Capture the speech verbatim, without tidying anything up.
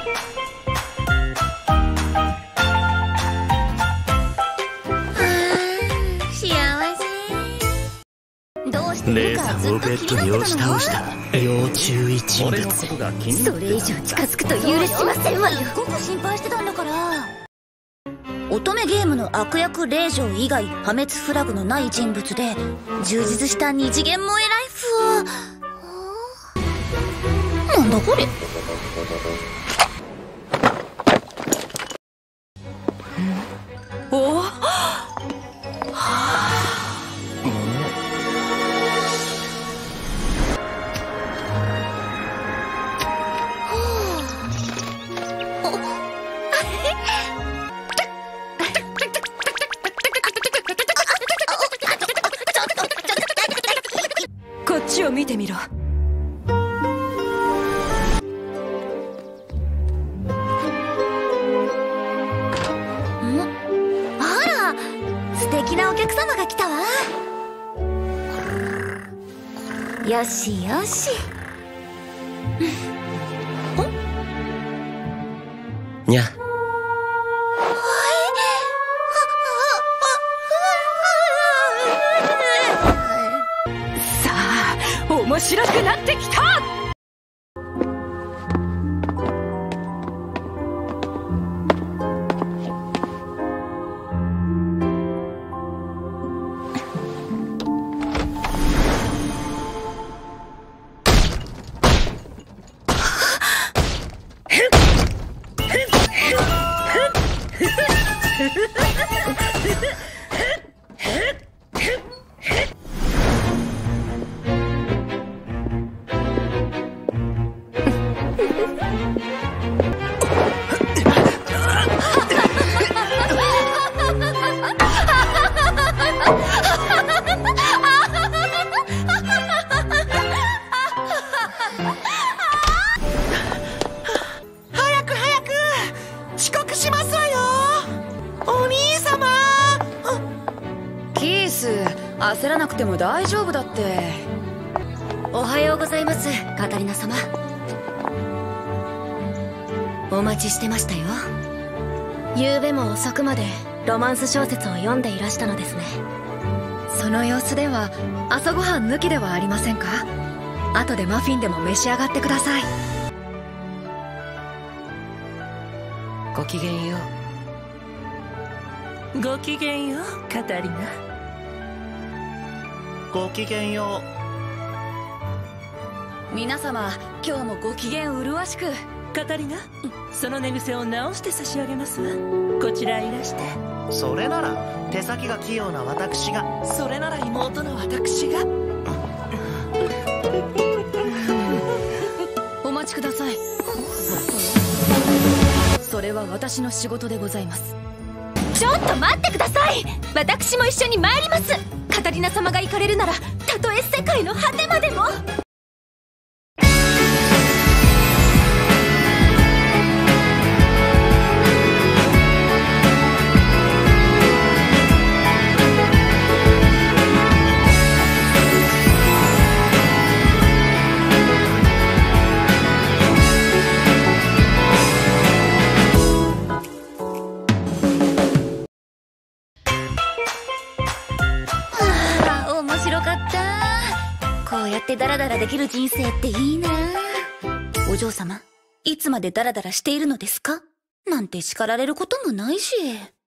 姉さんをベッドに押し倒した要注意人物。それ以上近づくと許しませんわよ。すごく心配してたんだから。乙女ゲームの悪役令嬢以外破滅フラグのない人物で充実した二次元萌えライフを。なんだこれ。おっこっちを見てみろ。あら、素敵なお客様が来たわ。よしよし。 にゃ。 面白くなってきた。焦らなくても大丈夫だって。おはようございます、カタリナ様。お待ちしてましたよ。昨べも遅くまでロマンス小説を読んでいらしたのですね。その様子では朝ごはん抜きではありませんか。後でマフィンでも召し上がってください。 ごきげんよう。ごきげんよう、カタリナ。ごきげんよう。皆様、今日もご機嫌麗しく。 カタリナ、その寝癖を直して差し上げますわ。こちらいらして。それなら手先が器用な私が。それなら妹の私が。 お待ちください。それは私の仕事でございます。ちょっと待ってください。私も一緒に参ります。カタリナ様が行かれるならたとえ世界の果てまでも。こうやってダラダラできる人生っていいな。お嬢様、いつまでダラダラしているのですかなんて叱られることもないし。